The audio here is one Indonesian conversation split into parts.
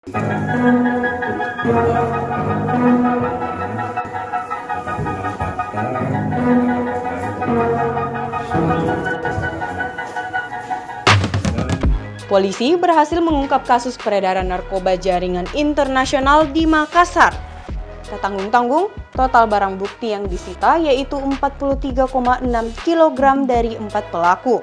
Polisi berhasil mengungkap kasus peredaran narkoba jaringan internasional di Makassar. Tak tanggung-tanggung, total barang bukti yang disita yaitu 43,6 kg dari 4 pelaku.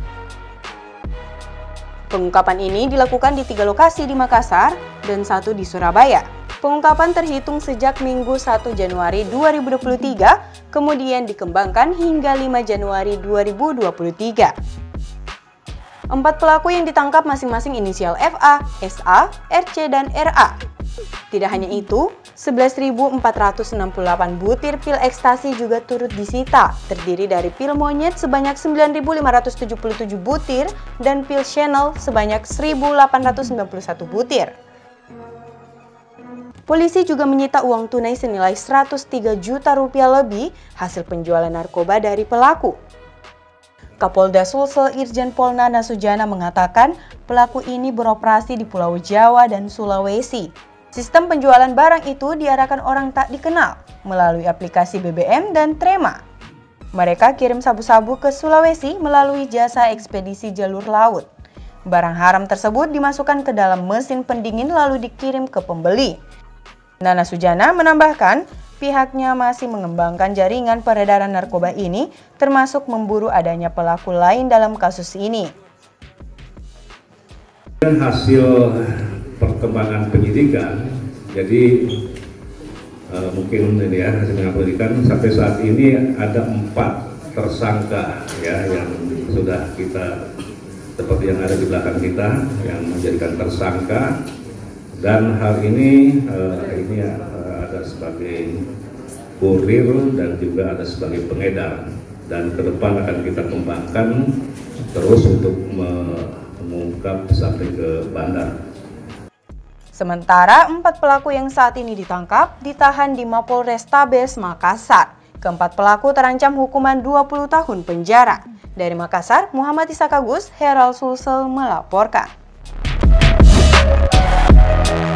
Pengungkapan ini dilakukan di 3 lokasi di Makassar dan 1 di Surabaya. Pengungkapan terhitung sejak Minggu 1 Januari 2023, kemudian dikembangkan hingga 5 Januari 2023. 4 pelaku yang ditangkap masing-masing inisial FA, SA, RC, dan RA. Tidak hanya itu, 11.468 butir pil ekstasi juga turut disita, terdiri dari pil monyet sebanyak 9.577 butir dan pil Chanel sebanyak 1.891 butir. Polisi juga menyita uang tunai senilai 103 juta rupiah lebih hasil penjualan narkoba dari pelaku. Kapolda Sulsel Irjen Pol Nana Sujana mengatakan pelaku ini beroperasi di Pulau Jawa dan Sulawesi. Sistem penjualan barang itu diarahkan orang tak dikenal melalui aplikasi BBM dan Trema. Mereka kirim sabu-sabu ke Sulawesi melalui jasa ekspedisi jalur laut. Barang haram tersebut dimasukkan ke dalam mesin pendingin lalu dikirim ke pembeli. Nana Sujana menambahkan, pihaknya masih mengembangkan jaringan peredaran narkoba ini, termasuk memburu adanya pelaku lain dalam kasus ini. Hasil perkembangan penyidikan, jadi mungkin ini ya hasil penyidikan sampai saat ini ada 4 tersangka ya yang sudah kita seperti yang ada di belakang kita yang menjadikan tersangka, dan hal ini ada sebagai kurir dan juga ada sebagai pengedar, dan ke depan akan kita kembangkan terus untuk mengungkap sampai ke bandar. Sementara 4 pelaku yang saat ini ditangkap ditahan di Mapolrestabes Makassar. Keempat pelaku terancam hukuman 20 tahun penjara. Dari Makassar, Muhammad Isakagus, Herald Sulsel melaporkan.